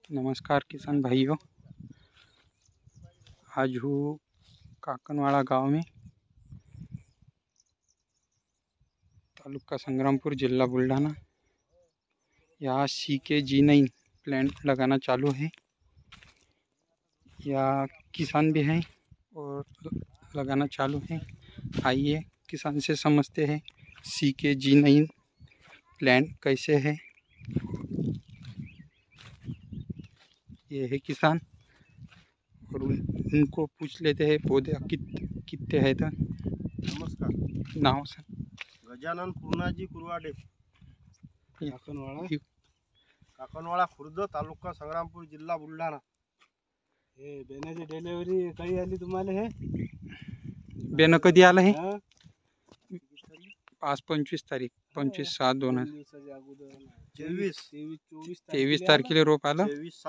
नमस्कार किसान भाइयों, आज हूँ काकनवाड़ा गांव में, तालुका संग्रामपुर, जिला बुल्ढाना। यहाँ CKG9 प्लांट लगाना चालू है। या किसान भी हैं और लगाना चालू है। आइए किसान से समझते हैं CKG9 प्लांट कैसे है। ये है किसान और उनको पूछ लेते हैं पौधे कितने हैं। तो नमस्कार, नाव सर गजानन पूर्णाजी कुरवाडे, काकनवाड़ा खुर्द, तालुका संग्रामपूर, जिल्हा बुलढाणा। हे बेण्याची डिलिव्हरी कधी आली तुम्हाला? हे बेन कधी आलं हे? 25 तारीख 25/7/2000 23 तारखेला रोप आलं।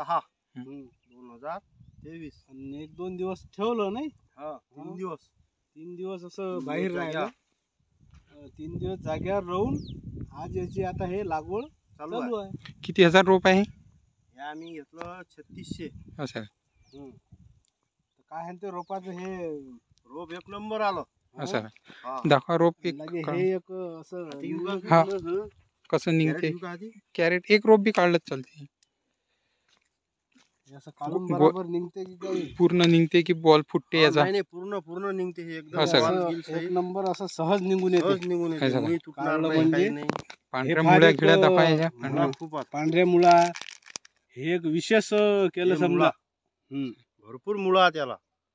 23/6/2023 आणि 1-2 दिवस ठेवलं नाही. हा 3 दिवस असं बाहेर राहिलं. 3 दिवस जाग्यावर राहून आज याची आता हे लागवड चालू आहे. किती हजार रोप आहे? हे आम्ही घेतलं 3600. असं तर काय आहे ते रोपाचं हे रोप एक नंबर आलं. असं हा दाखवा रोप एक लगे हे एक असं हा कसं निघते. कॅरेट एक रोप बी काढलं चालते. असं काढून बरोबर निघते की काही पूर्ण निघते की बॉल फुटते याचा? नाही पूर्ण निघते. हे एकदम एक नंबर असं सहज निघून येते. मी तुटणार नाही, काही नाही. पांढऱ्या मुळ्या खिळ्या दाखवायच्या. पांढऱ्या मुळा हे एक विशेष केलं समजा. भरपूर मुळा त्याला.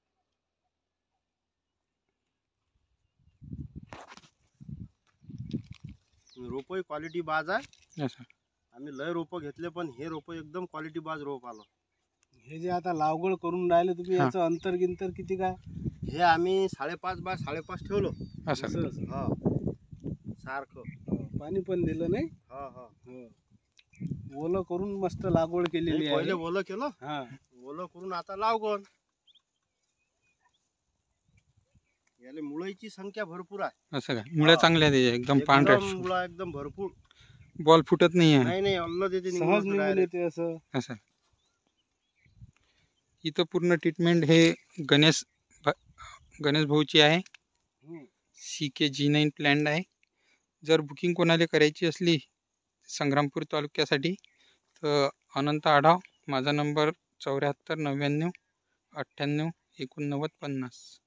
रोप क्वालिटी बाज आहे. आम्ही लय रोप घेतले पण हे रोप एकदम क्वालिटी बाज रोप आलं. हे जे आता लागवड करून राहिले तुम्ही, याचं अंतर गिंतर किती काय? हे आम्ही 5.5 बाय 5.5 ठेवलं. असं हा सारखं पाणी पण दिलं नाही. हा ओलं करून मस्त लागवड केलेली आहे. पहिले ओलं केलं. हा ओलं करून आता लागवड. याले मुळाची संख्या भरपूर आहे. असं काय मुळ्या चांगल्या त्याच्या एकदम पांढऱ्या मुळा एकदम भरपूर. बॉल फुटत नाही आहे. नाही अल्ल देते, सहज निघून येते असं. असं इथं पूर्ण ट्रीटमेंट हे गणेश भाऊची आहे. CKG9 प्लॅन आहे. जर बुकिंग कोणाला करायची असली संग्रामपूर तालुक्यासाठी तर अनंत आढाव, माझा नंबर 74 99 98 89 50.